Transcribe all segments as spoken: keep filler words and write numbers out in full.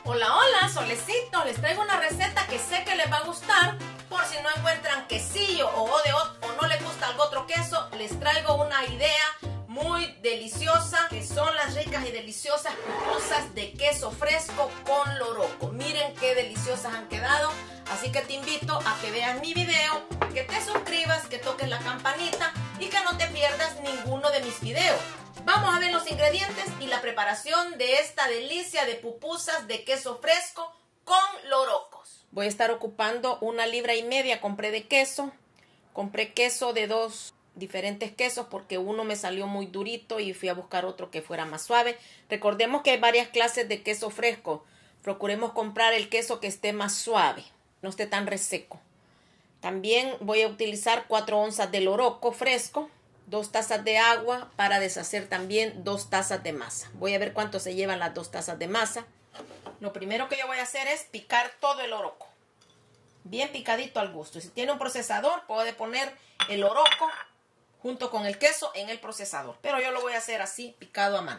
Hola, hola, solecitos, les traigo una receta que sé que les va a gustar. Por si no encuentran quesillo o, o, de, o no les gusta algún otro queso, les traigo una idea muy deliciosa, que son las ricas y deliciosas pupusas de queso fresco con loroco. Miren qué deliciosas han quedado, así que te invito a que veas mi video, que te suscribas, que toques la campanita y que no te pierdas ninguno de mis videos. Vamos a ver los ingredientes y la preparación de esta delicia de pupusas de queso fresco con lorocos. Voy a estar ocupando una libra y media, compré de queso. Compré queso de dos diferentes quesos porque uno me salió muy durito y fui a buscar otro que fuera más suave. Recordemos que hay varias clases de queso fresco. Procuremos comprar el queso que esté más suave, no esté tan reseco. También voy a utilizar cuatro onzas de loroco fresco, dos tazas de agua para deshacer también dos tazas de masa. Voy a ver cuánto se llevan las dos tazas de masa. Lo primero que yo voy a hacer es picar todo el loroco, bien picadito al gusto. Si tiene un procesador, puede poner el loroco junto con el queso en el procesador, pero yo lo voy a hacer así, picado a mano.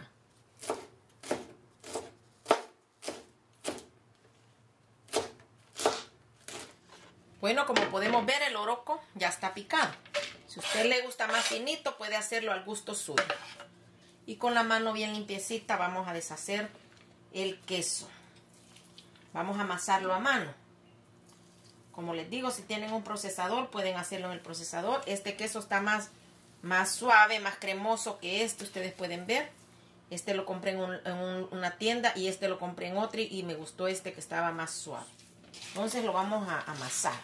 Bueno, como podemos ver, el loroco ya está picado. Si a usted le gusta más finito, puede hacerlo al gusto suyo. Y con la mano bien limpiecita vamos a deshacer el queso. Vamos a amasarlo a mano. Como les digo, si tienen un procesador, pueden hacerlo en el procesador. Este queso está más, más suave, más cremoso que este, ustedes pueden ver. Este lo compré en, un, en un, una tienda y este lo compré en otra y me gustó este que estaba más suave. Entonces lo vamos a amasar.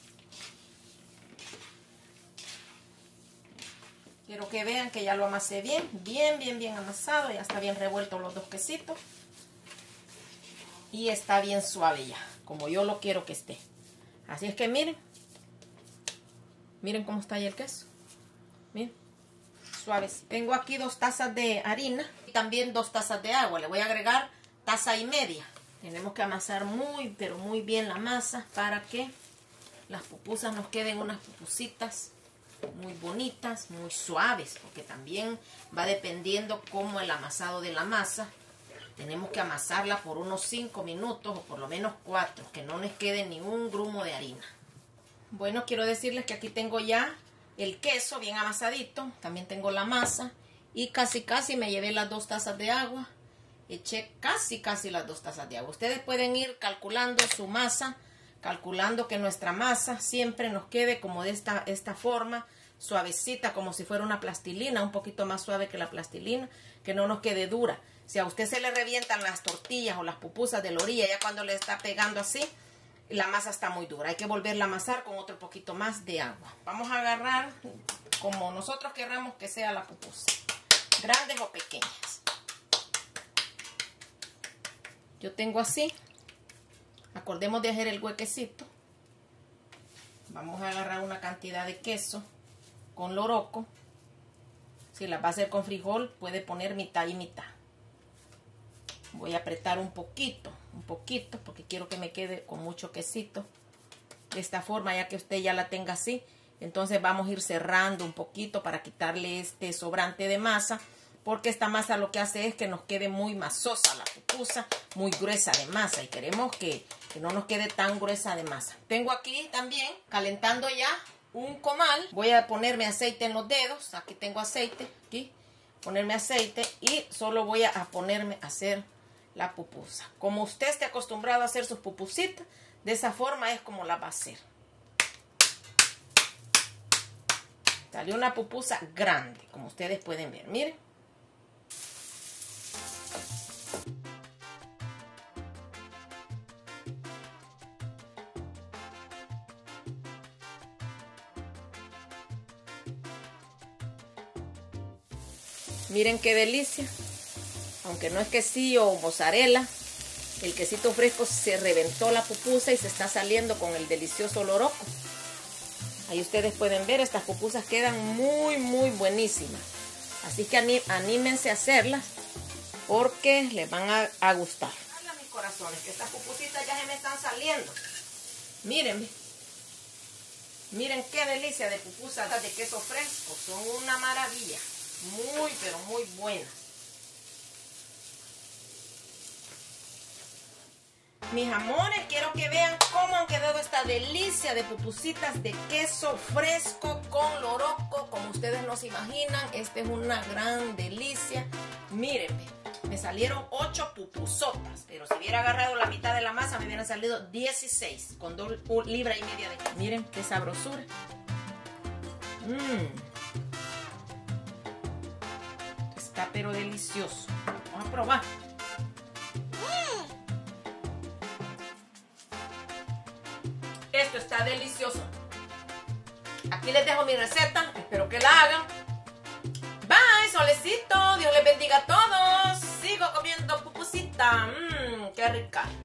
Quiero que vean que ya lo amasé bien, bien, bien, bien amasado. Ya está bien revuelto los dos quesitos. Y está bien suave ya, como yo lo quiero que esté. Así es que miren. Miren cómo está ahí el queso. Miren, suaves. Tengo aquí dos tazas de harina y también dos tazas de agua. Le voy a agregar taza y media. Tenemos que amasar muy, pero muy bien la masa para que las pupusas nos queden unas pupusitas muy bonitas, muy suaves, porque también va dependiendo cómo el amasado de la masa. Tenemos que amasarla por unos cinco minutos o por lo menos cuatro, que no les quede ni un grumo de harina. Bueno, quiero decirles que aquí tengo ya el queso bien amasadito, también tengo la masa y casi casi me llevé las dos tazas de agua. Eché casi casi las dos tazas de agua. Ustedes pueden ir calculando su masa, calculando que nuestra masa siempre nos quede como de esta, esta forma, suavecita, como si fuera una plastilina, un poquito más suave que la plastilina, que no nos quede dura. Si a usted se le revientan las tortillas o las pupusas de la orilla, ya cuando le está pegando así, la masa está muy dura. Hay que volverla a amasar con otro poquito más de agua. Vamos a agarrar como nosotros querramos que sea la pupusa, grandes o pequeñas. Yo tengo así. Acordemos de hacer el huequecito. Vamos a agarrar una cantidad de queso con loroco. Si la va a hacer con frijol, puede poner mitad y mitad. Voy a apretar un poquito, un poquito, porque quiero que me quede con mucho quesito. De esta forma, ya que usted ya la tenga así, entonces vamos a ir cerrando un poquito para quitarle este sobrante de masa, porque esta masa lo que hace es que nos quede muy masosa la pupusa, muy gruesa de masa, y queremos que, que no nos quede tan gruesa de masa. Tengo aquí también, calentando ya un comal. Voy a ponerme aceite en los dedos. Aquí tengo aceite, aquí. Ponerme aceite y solo voy a ponerme a hacer la pupusa. Como usted esté acostumbrado a hacer sus pupusitas, de esa forma es como la va a hacer. Salió una pupusa grande, como ustedes pueden ver. Miren. Miren qué delicia. Aunque no es quesillo o mozzarella, el quesito fresco se reventó la pupusa y se está saliendo con el delicioso loroco. Ahí ustedes pueden ver, estas pupusas quedan muy, muy buenísimas. Así que anímense a hacerlas porque les van a, a gustar. Hola mis corazones, que estas pupusitas ya se me están saliendo. Miren, miren qué delicia de pupusas de queso fresco. Son una maravilla. Muy, pero muy buenas. Mis amores, quiero que vean cómo han quedado esta delicia de pupusitas de queso fresco con loroco, como ustedes no se imaginan. Esta es una gran delicia. Mírenme, me salieron ocho pupusotas, pero si hubiera agarrado la mitad de la masa me hubieran salido dieciséis, con dos libras y media de queso. Miren qué sabrosura. Mmm. Está pero delicioso. Vamos a probar. Esto está delicioso. Aquí les dejo mi receta. Espero que la hagan. Bye, solecito. Dios les bendiga a todos. Sigo comiendo pupusita. Mmm, qué rica.